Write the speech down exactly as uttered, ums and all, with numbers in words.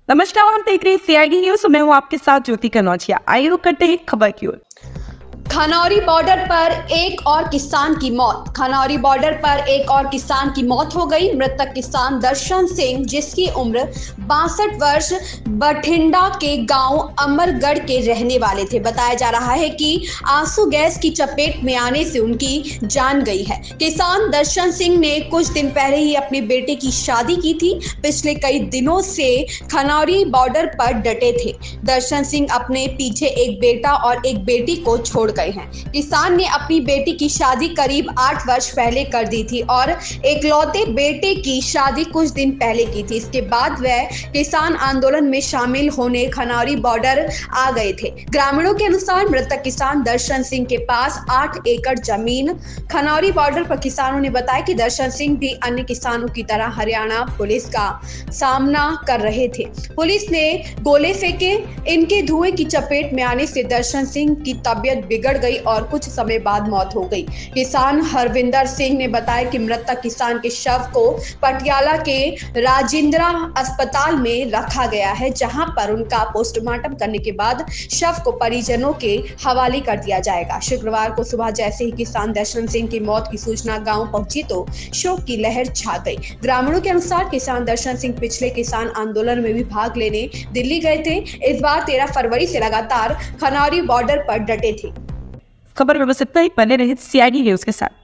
नमस्कार, आप देख रहे हैं सीआईडी न्यूज़। मैं हूं आपके साथ ज्योति कनौजिया। आइए रुक करते हैं खबर की ओर। खनौरी बॉर्डर पर एक और किसान की मौत। खनौरी बॉर्डर पर एक और किसान की मौत हो गई। मृतक किसान दर्शन सिंह, जिसकी उम्र बासठ वर्ष, बठिंडा के गांव अमरगढ़ के रहने वाले थे। बताया जा रहा है कि आंसू गैस की चपेट में आने से उनकी जान गई है। किसान दर्शन सिंह ने कुछ दिन पहले ही अपने बेटे की शादी की थी। पिछले कई दिनों से खनौरी बॉर्डर पर डटे थे। दर्शन सिंह अपने पीछे एक बेटा और एक बेटी को छोड़ गए हैं। किसान ने अपनी बेटी की शादी करीब आठ वर्ष पहले कर दी थी और एकलौते बेटे की शादी कुछ दिन पहले की थी। इसके बाद वह किसान आंदोलन में शामिल होने खनौरी बॉर्डर आ गए थे। ग्रामीणों के अनुसार मृतक किसान दर्शन सिंह के पास आठ एकड़ जमीन खनौरी बॉर्डर पर। किसानों ने बताया कि दर्शन सिंह भी अन्य किसानों की तरह हरियाणा पुलिस का सामना कर रहे थे। पुलिस ने गोले फेंके। इनके धुएं की चपेट में आने से दर्शन सिंह की तबीयत बिगड़ गई और कुछ समय बाद मौत हो गई। किसान हरविंदर सिंह ने बताया कि मृतक किसान के शव को पटियाला के राजेंद्रा अस्पताल में रखा गया है, जहां पर उनका पोस्टमार्टम करने के बाद शव को परिजनों के हवाले कर दिया जाएगा। शुक्रवार को सुबह जैसे ही किसान दर्शन सिंह की मौत की सूचना गांव पहुंची तो शोक की लहर छा गई। ग्रामीणों के अनुसार किसान दर्शन सिंह पिछले किसान आंदोलन में भी भाग लेने दिल्ली गए थे। इस बार तेरह फरवरी से लगातार खनौरी बॉर्डर पर डटे थे। खबर में बस इतना ही। बने रहे सीआईडी न्यूज़ के साथ।